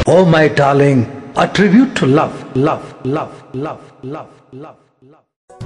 Oh my darling, a tribute to love, love, love, love, love, love, love.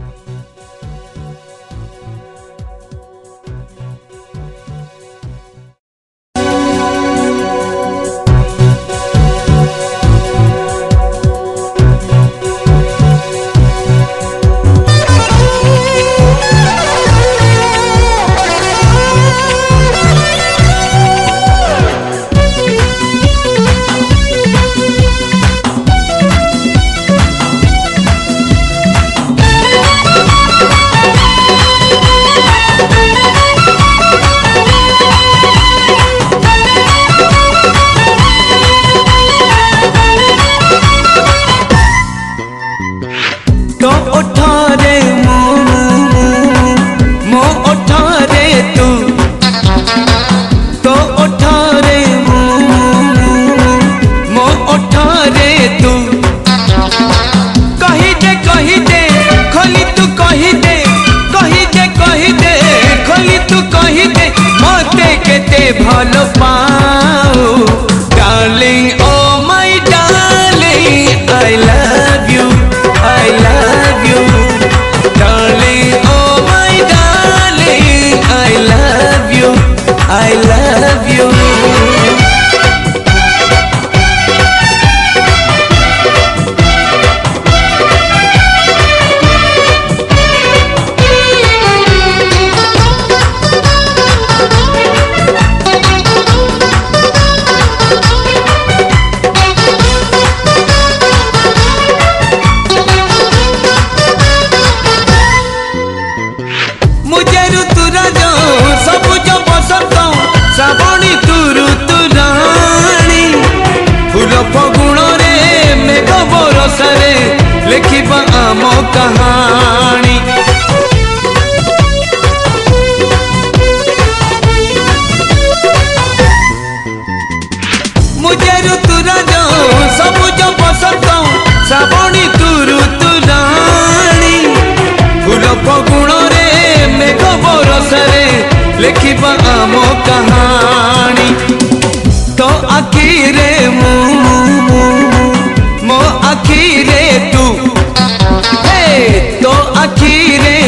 भलो पाओ darling ओ my darling I love you darling ओ my darling I love you श्रावणी तुरु तुराणी फूल फगुण रे मेघ बरसारे लिखिबा आम कहानी मुझे ऋतुराज सबुज बसंत श्रावणी तुरु तुराणी फूल फगुण रे मेघ बरसारे लिखिबा आम कहानी तो आखिरे मो आखिरे तू तो आखिरे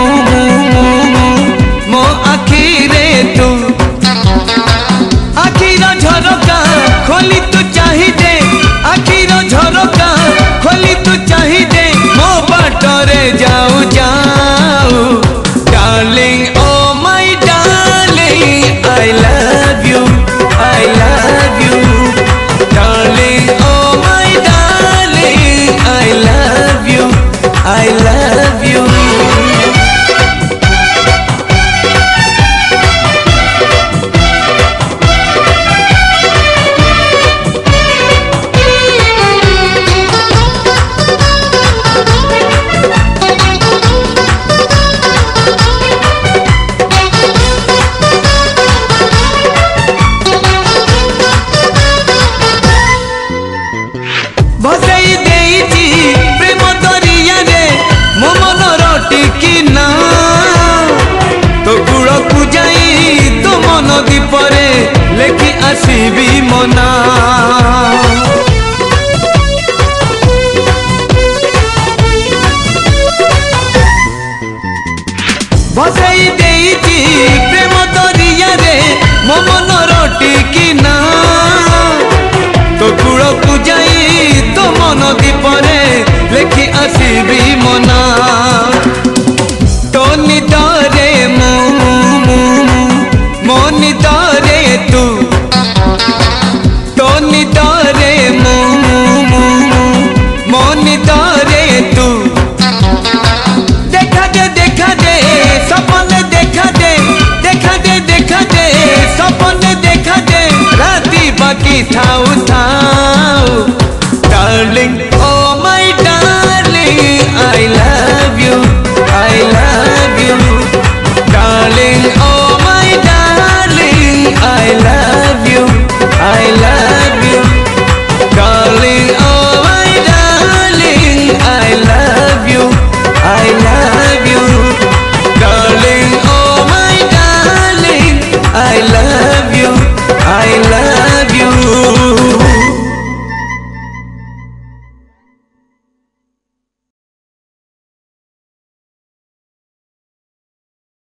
मो आखिरे तू आखिर झरका खोली तू चाहिए आखिर झरका खोली तू चाहिए मो बाटरे जाऊ जाऊ darling I love you, darling. Oh my darling, I love you. भसई देइची प्रेम दरिया रे मो मन रटिकी ना तो गुड़ को जाई तो मन दीपरे लेखि आसीबी मना भसई देइची प्रेम दरिया रे मो मन रटिकी ना तो गुड़ को जाई तो मन दीपरे लेखि आसीबी मना तो निदरे मो निदरे तू तो निदरे मो निदरे तू देखा दे सपने देखा दे सपने देखा दे राती बाकी थाऊ डार्लिंग